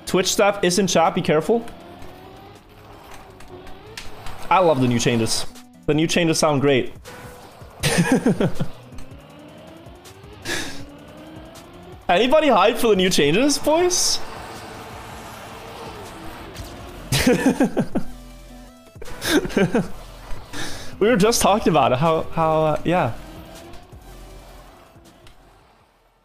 Twitch staff is in chat, be careful. I love the new changes. The new changes sound great. Anybody hyped for the new changes, boys? We were just talking about it, how yeah.